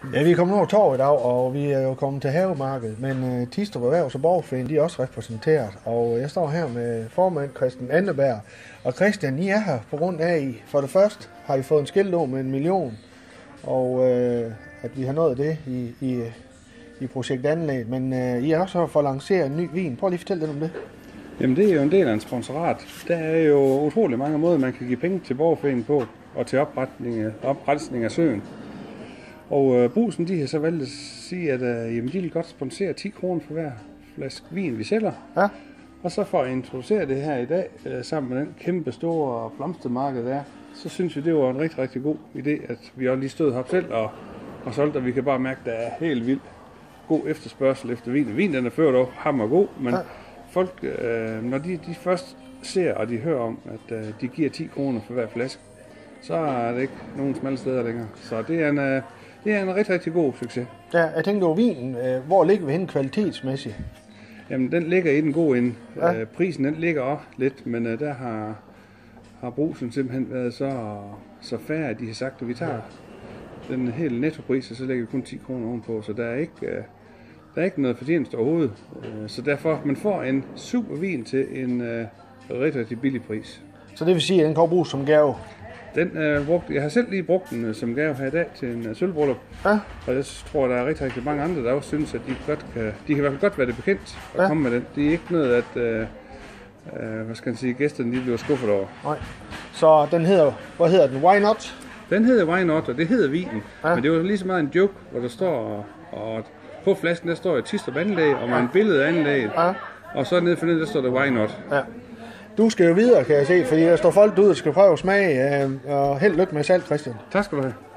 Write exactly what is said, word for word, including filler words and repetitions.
Ja, vi er kommet over torv i dag, og vi er jo kommet til havemarkedet, men uh, Tistrup Erhvervs- og Borgerforening, de er også repræsenteret, og jeg står her med formand Christian Anneberg. Og Christian, I er her på grund af, I for det første har I fået en skiltdom med en million, og uh, at vi har nået det i, i, i projekt Anlæg, men uh, I er også her for at lancere en ny vin. Prøv lige at fortælle lidt om det. Jamen det er jo en del af en sponsorat. Der er jo utrolig mange måder, man kan give penge til Borgerforeningen på, og til opretning, opretning af søen. Og øh, Brugsen, de har så valgt at sige, at øh, jamen, de vil godt sponsere ti kroner for hver flaske vin, vi sælger. Ja. Og så for at introducere det her i dag, øh, sammen med den kæmpe store blomstermarked der, så synes vi, det var en rigtig, rigtig god idé, at vi også lige stod her selv og, og solgte, og vi kan bare mærke, at der er helt vildt god efterspørgsel efter vin. Vin, den er før dog hammer god, men ja. folk, øh, når de, de først ser og de hører om, at øh, de giver ti kroner for hver flaske, så er det ikke nogen smalle steder længere. Så det er en, øh, det er en rigtig, rigtig god succes. Ja, jeg tænkte over vinen. Øh, hvor ligger vi henne kvalitetsmæssigt? Jamen, den ligger i den gode ende. Ja. Øh, prisen, den ligger også lidt, men øh, der har, har Brugsen simpelthen været så, så færre, at de har sagt, at vi tager den helt nettopris, og så lægger vi kun ti kroner ovenpå, så der er ikke, øh, der er ikke noget fortjeneste overhovedet. Øh, så derfor, man får en super vin til en øh, rigtig, rigtig billig pris. Så det vil sige, at den kan bruges som gave? Den er brugt, jeg har selv lige brugt den som gave her i dag til en uh, sølvbryllup. Ja. Og jeg tror, der er rigtig, rigtig mange andre, der også synes, at de godt kan, de kan i hvert fald godt være det bekendt at ja. komme med den. Det er ikke noget, at uh, uh, hvad skal man sige, gæsterne de bliver skuffet over. Nej. Så den hedder, hvad hedder den? Why not? Den hedder Why not, og det hedder vinen. Ja. Men det var lige så meget en joke, hvor der står, og på flasken der står et Tistrup Anlæg, og med ja. en billede af anlægget. Ja. Og så nede for nede, der står der Why not. Ja. Du skal jo videre, kan jeg se, fordi der står folk derude, der skal prøve at smage, øh, og held lykke med salg, Christian. Tak skal du have.